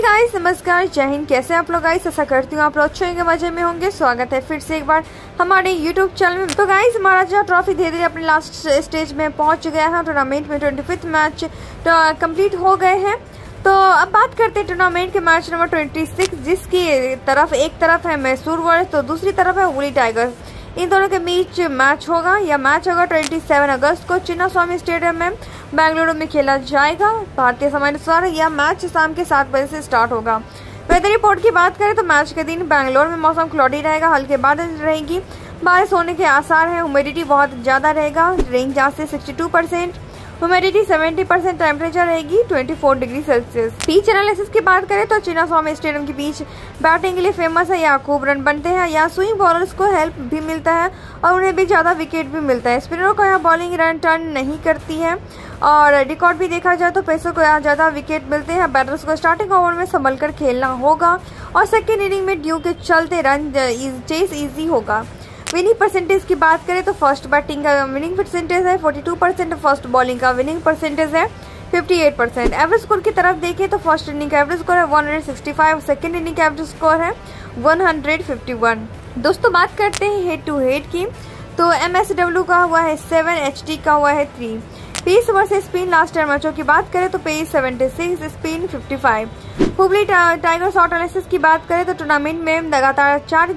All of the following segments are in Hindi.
गाइस, नमस्कार, जय हिंद। कैसे आप लोग गाइस? ऐसा करती हूँ आप लोग अच्छे होंगे, मजे में होंगे। स्वागत है फिर से एक बार हमारे यूट्यूब चैनल में। तो गाइस, महाराजा ट्रॉफी धीरे धीरे अपने लास्ट स्टेज में पहुंच गया है। टूर्नामेंट में 25th मैच कंप्लीट हो गए हैं। तो अब बात करते हैं टूर्नामेंट के मैच नंबर 26, जिसकी तरफ एक तरफ है मैसूर वारियर्स तो दूसरी तरफ है हुबली टाइगर्स। इन दोनों के बीच मैच होगा। यह मैच होगा 27 अगस्त को चिन्नास्वामी स्टेडियम में बेंगलुरु में खेला जाएगा। भारतीय समय अनुसार यह मैच शाम के 7 बजे से स्टार्ट होगा। वेदर रिपोर्ट की बात करें तो मैच के दिन बेंगलुरु में मौसम क्लॉडी रहेगा, हल्के बादल रहेगी, बारिश होने के आसार हैं। ह्यूमिडिटी बहुत ज्यादा रहेगा, रेंज यहाँ से 62%, ह्यूमिडिटी 70%, टेम्परेचर रहेगी 24 डिग्री सेल्सियस। पिच एनालिसिस की बात करें तो चिन्नास्वामी स्टेडियम की पिच बैटिंग के लिए फेमस है। यहाँ खूब रन बनते हैं, यहाँ स्विंग बॉलर्स को हेल्प भी मिलता है और उन्हें भी ज्यादा विकेट भी मिलता है। स्पिनरों को यहाँ बॉलिंग रन टर्न नहीं करती है और रिकॉर्ड भी देखा जाए तो पेसर को यहाँ ज्यादा विकेट मिलते हैं। बैटर्स को स्टार्टिंग ओवर में संभल कर खेलना होगा और सेकेंड इनिंग में ड्यू के चलते रन चेस इजी होगा। विनिंग परसेंटेज की बात करें तो फर्स्ट बैटिंग का विनिंग परसेंटेज है 42%, फर्स्ट बॉलिंग का विनिंग परसेंटेज है 58%। एवरेज स्कोर की तरफ देखें तो फर्स्ट इनिंग का एवरेज स्कोर है 165, सेकेंड इनिंग का एवरेज स्कोर है 151। दोस्तों, बात करते हैं हेड टू हेड की तो MSW का हुआ है 7, HT का हुआ है 3। पेस वर्सेस स्पिन लास्ट 10 मैचों की बात करें तो pace 76, spin 55। Hubli tigers shot analysis की बात करें तो टूर्नामेंट में लगातार 4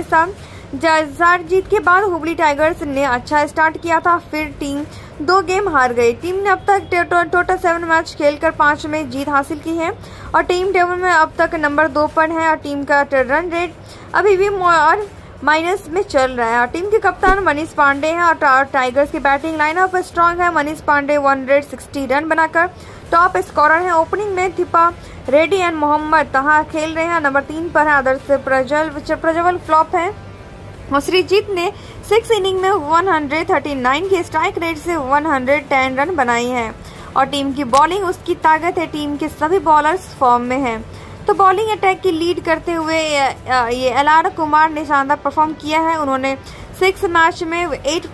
जीत के बाद हुबली टाइगर्स ने अच्छा स्टार्ट किया था, फिर टीम 2 गेम हार गई। टीम ने अब तक टोटल 7 मैच खेलकर 5 में जीत हासिल की है और टीम टेबल में अब तक नंबर 2 पर है और टीम का रन रेट अभी भी माइनस में चल रहा है। और टीम के कप्तान मनीष पांडे हैं और टाइगर्स की बैटिंग लाइनअप स्ट्रॉन्ग है। मनीष पांडे 160 रन बनाकर टॉप स्कोरर है। ओपनिंग में थिपा रेड्डी एंड मोहम्मद तहा खेल रहे हैं। नंबर 3 पर है आदर्श प्रज्वल फ्लॉप है और श्रीजीत ने 6 इनिंग में 139 के स्ट्राइक रेट से 110 रन बनाई है और टीम की बॉलिंग उसकी ताकत है। टीम के सभी बॉलर्स फॉर्म में हैं। तो बॉलिंग अटैक की लीड करते हुए ये LR कुमार ने शानदार परफॉर्म किया है। उन्होंने 6 मैच में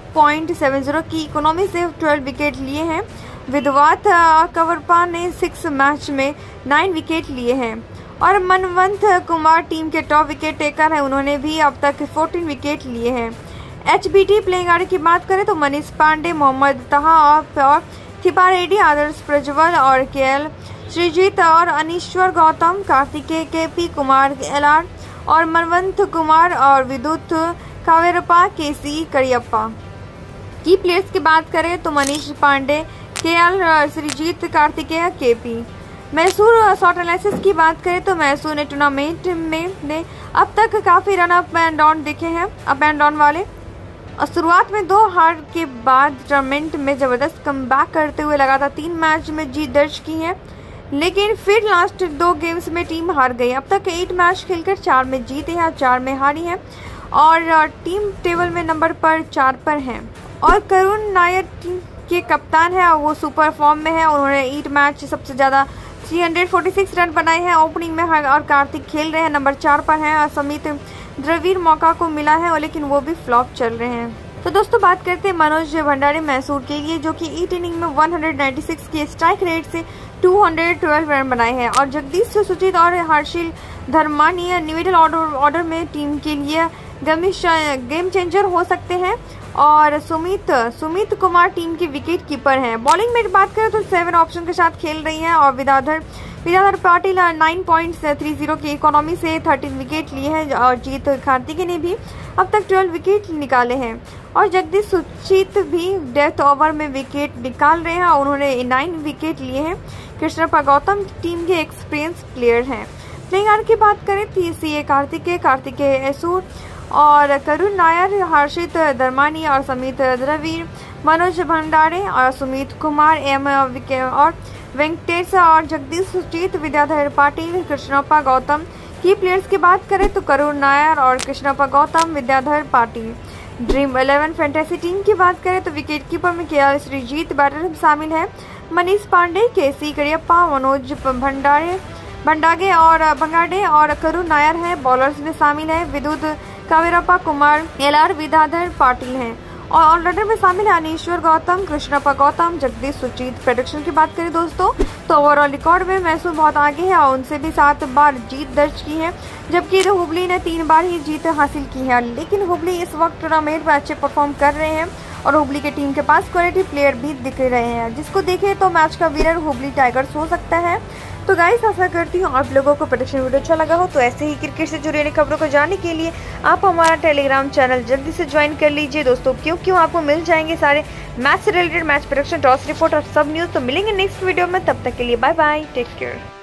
8.70 की इकोनॉमी से 12 विकेट लिए हैं। विधवात कंवरपा ने 6 मैच में 9 विकेट लिए हैं और मनवंत कुमार टीम के टॉप विकेट टेकर है। उन्होंने भी अब तक 14 विकेट लिए हैं। HBT प्लेइंग आर्डर की बात करें तो मनीष पांडे, मोहम्मद तहा और थिपा रेड्डी, आदर्श प्रज्वल और KL श्रीजीत और अनीश्वर गौतम, कार्तिकेय KP कुमार LR और मनवंत कुमार और विद्युत कावेरप्पा KC करियप्पा। की प्लेयर्स की बात करें तो Manish Pandey, KL Shreejith, Karthikeya KP। Mysore shot analysis की बात करें तो मैसूर ने टूर्नामेंट में अब तक काफी रन अप एंड डाउन देखे हैं, अप एंड डाउन वाले। और शुरुआत में 2 हार के बाद टूर्नामेंट में जबरदस्त कमबैक करते हुए लगातार 3 मैच में जीत दर्ज की है, लेकिन फिर लास्ट 2 गेम्स में टीम हार गई। अब तक 8 मैच खेलकर 4 में जीते हैं, 4 में हारी है और टीम टेबल में नंबर पर 4 पर है। और करुण नायर टीम के कप्तान है और वो सुपर फॉर्म में है। उन्होंने 8 मैच सबसे ज्यादा 346 रन बनाए हैं ओपनिंग में और कार्तिक खेल रहे हैं, नंबर 4 पर हैं और समित द्रविड़ मौका को मिला है और लेकिन वो भी फ्लॉप चल रहे हैं। तो दोस्तों, बात करते हैं मनोज भंडारे मैसूर के लिए, जो कि 8 इनिंग में 196 के स्ट्राइक रेट से 212 रन बनाए हैं और जगदीश सुजीत और हर्षिल धर्मानी मिडिल ऑर्डर में टीम के लिए गेम चेंजर हो सकते हैं और सुमित कुमार टीम के विकेट कीपर हैं। बॉलिंग में बात करें तो 7 ऑप्शन के साथ खेल रही हैं और विद्याधर पाटिल 9.30 की इकोनॉमी से 13 विकेट लिए हैं और जीत कार्तिकेय ने भी अब तक 12 विकेट निकाले हैं और जगदीश सुजीत भी डेथ ओवर में विकेट निकाल रहे हैं और उन्होंने 9 विकेट लिए हैं। कृष्णप्पा गौतम टीम के एक्सपीरियंस प्लेयर हैं। प्लेइंग आर्डर की बात करें तो CA कार्तिकेय एसूर और करुण नायर, हर्षित धर्मानी और समित द्रविड़, मनोज भंडारे और सुमित कुमार, और वेंकटेश और जगदीश सुजीत, विद्याधर पाटिल, कृष्णप्पा गौतम। की प्लेयर्स की बात करें तो करुण नायर और Krishnappa Gowtham, Vidyadhar Patil. Dream 11 fantasy team की बात करें तो विकेट कीपर में KL श्रीजीत, बैटर शामिल है मनीष पांडे, KC करियप्पा, मनोज भंडागे और करुण नायर है। बॉलर्स में शामिल है विद्युत कावेरप्पा कुमार, LR विद्याधर पाटिल हैं और ऑलराउंडर में शामिल है अनीश्वर गौतम, कृष्णप्पा गौतम, जगदीश सुजीत। प्रेडिक्शन की बात करें दोस्तों तो ओवरऑल रिकॉर्ड में मैसूर बहुत आगे है और उनसे भी 7 बार जीत दर्ज की है, जबकि हुबली ने 3 बार ही जीत हासिल की है। लेकिन हुबली इस वक्त टूर्नामेंट में अच्छे परफॉर्म कर रहे हैं और हुबली की टीम के पास क्वालिटी प्लेयर भी दिख रहे हैं, जिसको देखें तो मैच का विनर हुबली टाइगर्स हो सकता है। तो गाइस आशा करती हूँ आप लोगों को प्रेडिक्शन वीडियो अच्छा लगा हो। तो ऐसे ही क्रिकेट से जुड़ी नई खबरों को जानने के लिए आप हमारा टेलीग्राम चैनल जल्दी से ज्वाइन कर लीजिए दोस्तों, क्यों आपको मिल जाएंगे सारे मैच से related match prediction, toss report और सब न्यूज़। तो मिलेंगे नेक्स्ट वीडियो में, तब तक के लिए बाय बाय, टेक केयर।